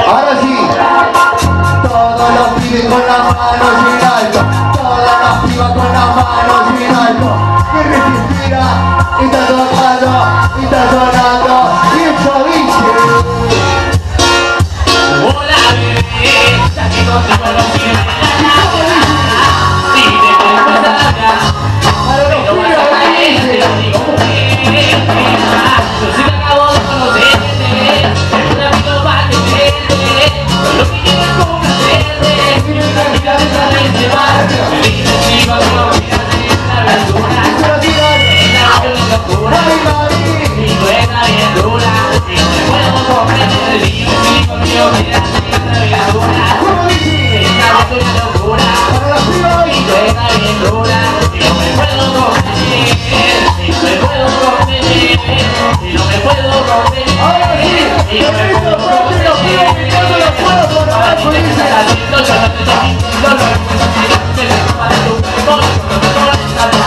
Ahora sí, todos los pibes con las manos en alto, todas las pibas con las manos en alto. Que resistira, está tocando, está sonando, y eso dice. Hola bebé, ya que contigo no quiero nada. Si te puedes pasar acá, pero vas a caer, te lo digo mujer. Yo sí te acabo de conocerte, es un amigo para que verte. Lo que quiero es complacerte, y una vida de esa vez se va. Me dices si no te lo miras en la aventura, en la locura, y tú estás bien dura, y no me puedo comprender, dime si conmigo miras en la aventura, esta vez una locura, y tú estás bien dura, y no me puedo comprender, y no me puedo comprender, y no me puedo comprender, y no me puedo comprender, para ti te estás haciendo, yo no te estoy mintiendo, lo que estás haciendo, te dejo para tu cuerpo, no está bien.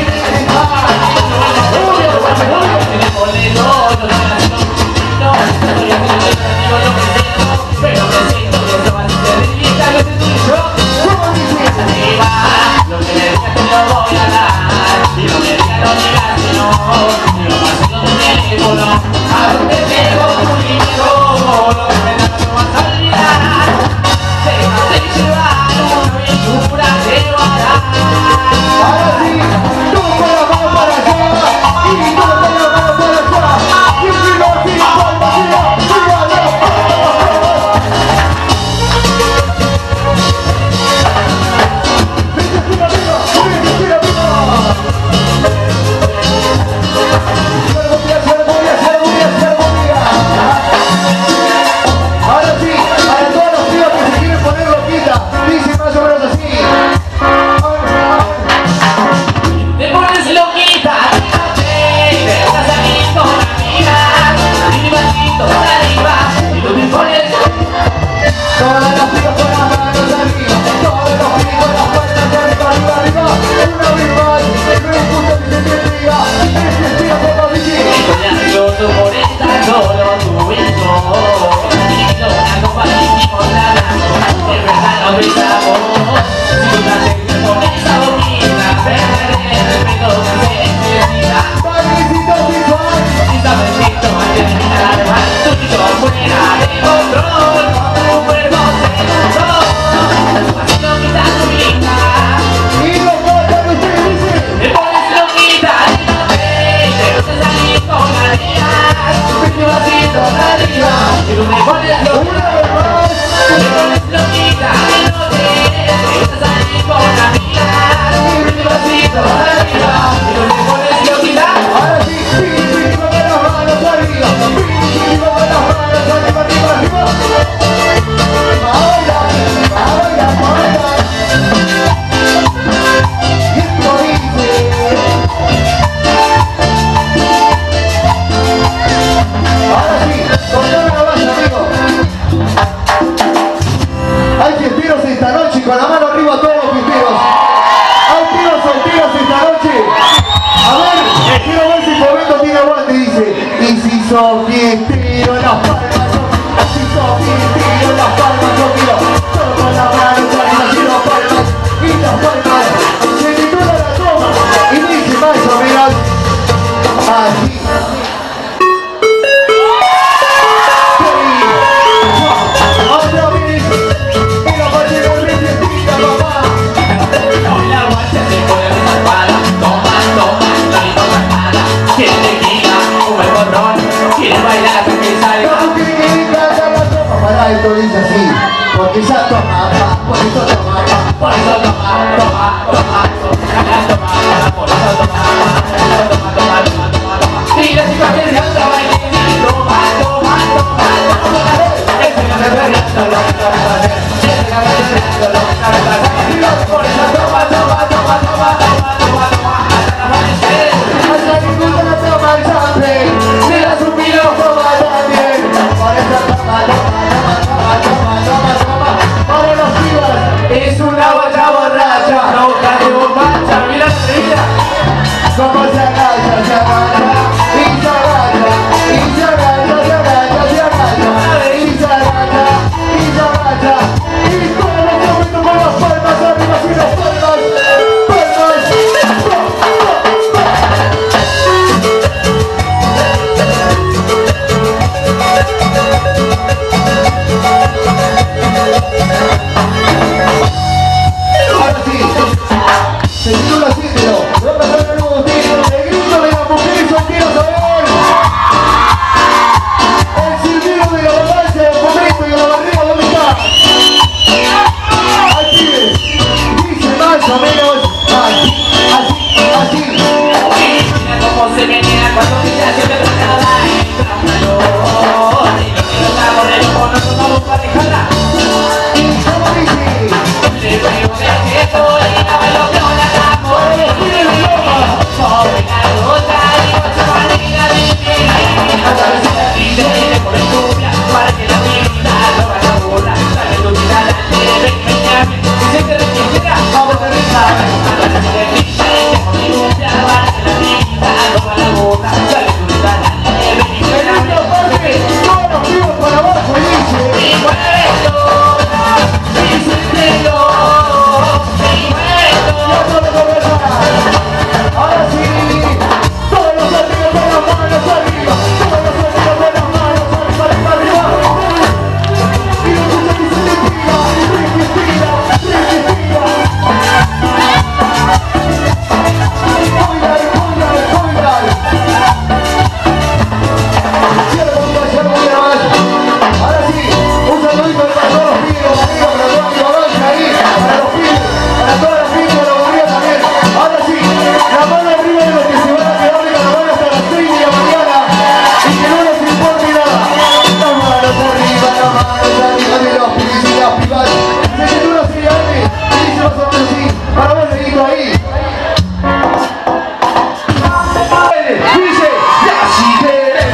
Pero me siento que eso va a ser delita, lo que tú y yo. Arriba, lo que me digas te lo voy a dar. Y lo que digas no digas que no. Y lo paso con mi teléfono. A donde llego tu dinero. Lo que me das no vas a olvidar. Déjate llevar una aventura te va a dar. Ahora sí, tú con la mano para allá, y tú con la mano para allá, y si no, si no, ahora sí, para todos los tíos que se quieren poner loquita, dice más o menos así. Te pones loquita, te vas a salir con amigas, y levantito para arriba, y tú te pones. Todas las pibas con las manos arriba, todos los pibes con las palmas arriba, arriba, arriba. Una vez más, el rey puto que se te diga, y que se tira por la bicicleta. Estoy ansioso por estar solo tú y yo, y lo hago para ti con la mano, de verdad no besamos. Si tú te acercas con esa boquita, perderé el respeto que se necesita. Bailecito visual, Y sabecito, antes de terminar de mal, tú y yo fuera de control, tu cuerpo se montó, así no quitas tu vida. y los botas que ustedes dicen. Te pones loquita, te vas a salir con amigas, tu vasito de arriba, y tú me pones Una loquita. vez más, Te pones loquita, te vas a salir con amigas, tu vasito de arriba, y tú me pones loquita. ahora sí, pim, con las manos arriba, pim, con las manos arriba, arriba, arriba. Baila, baila, baila. Y esto dice. Ahora sí, con toda la base, amigo. Hay fiesteros esta noche, con la mano arriba a todos los fiesteros. Hay tiros solteros esta noche. A ver, quiero ver si Fomento tiene aguante, dice. Y si sos fiestero, las palmas yo quiero. Si sos fiestero, las palmas yo quiero. Todo con la mano arriba, y las palmas. Y las palmas. Se titula la toma. Y dice más o menos así. Otra vez. Mira, Pache, volví fiestita, papá. Hoy la guacha se pone muy malvada. Toma, toma, no le toca nada. Quiere tequila, un buen borrón. Quiere bailar hasta que salga. Para esto dice así, porque ya tomaba, por eso tomaba. Por eso toma, toma, toma, toma, por eso toma, toma. Y la chica que se anda bailando, toma, toma, toma, toma. Ese que me perdiendo, lo que te vas a hacer. Ese que me perdiendo, lo que te vas a hacer. Por eso toma, toma, toma, toma, toma, toma, toma, hasta amanecer. Hasta ninguna no toma el champagne, si la supino toma también. Por eso toma, toma, toma, toma, toma, toma, toma, para los pibas. Es una guacha borracha, no busca muchacha. Y todos los hombres con las palmas arriba, y las palmas. Ahora sí, se titula Síndelo. Voy a pasar el nuevo título. El grito de las mujeres solteras, a ver. El silbido de la balanza del momento y de la barriga, ¿dónde está? Aquí dice más o menos así. Mira cómo se menea cuando ella se me trataba entra una noche. Y lo que nos hago de lujo no nos vamos a dejarla. ¿Cómo dice? Le digo que estoy y no me lo veo la cama. Sobre la rosa y con su manera de vivir. Hasta la ciudad dice por estúpida para que la vida no vaya a volar. Dale tu vida adelante, ven y meñame. Dice que de quien quiera, vamos a rezar. Hasta la ciudad dice que con mi vida para que la vida no vaya a volar. Dale tu vida adelante, ven y meñame. Todos los vivos para abajo, dice. Y muerto, y siéntelo, y muerto. Ahora sí, todos los amigos con las manos arriba, todos los amigos con las manos arriba. Y los muchachos se respira, respira. Ahora sí, un saludito para todos los pibes, amigos, para toda mi balanza ahí, para los pibes, para todas las pibes de la Bolivia también. Ahora sí, la mano arriba de los que se van a quedar de caravana hasta las 6 de la mañana y que no les importe nada. Las manos arriba de los pibes y las pibas. Se titula así, Andy, y dice más o menos así, para vos, dedito ahí. Dice, ya si querés,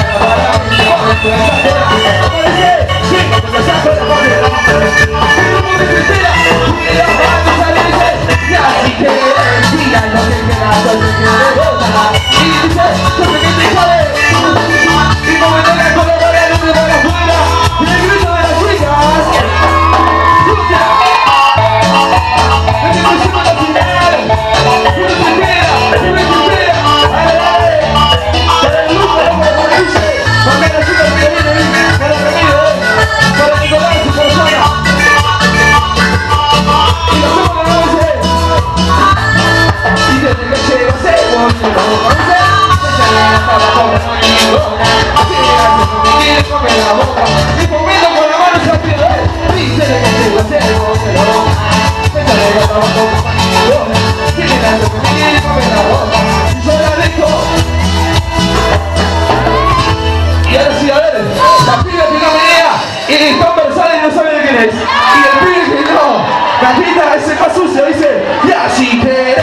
y ahora sí, a ver, la piba que no menea y están versales y no saben de quién es. Y el pibe que no, la grita ese más sucio, dice, y así que...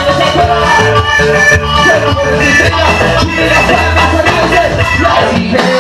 Ya no puedes enseñar, y de las palmas arriba, y así que...